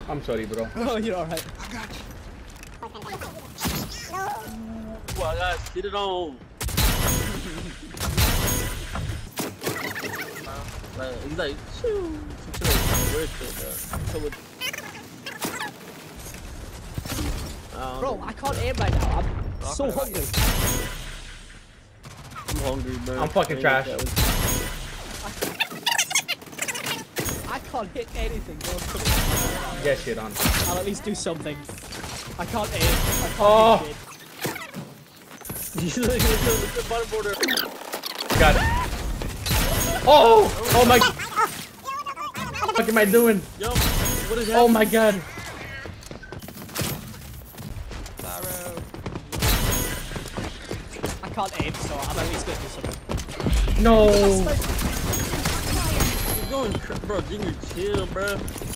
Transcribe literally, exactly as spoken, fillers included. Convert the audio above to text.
I'm sorry, bro. Oh, you're alright. I got you. Ooh, I got shit it on. Like, he's like, shoo. Where's the, uh, Bro, I can't aim right now. I'm Oh, so okay. hungry. I'm hungry, bro. I'm fucking trash. I can't hit anything, bro. Get shit on. I'll at least do something. I can't aim. I can't Oh. hit shit. He's like, look at the bottom border. Got it. Oh! Oh my... What am I doing? Yo, what is Oh happening? my god. Sorrow. I can't aim, so I'm at least gonna do something. No. You're going, bro, Junior, chill, bro.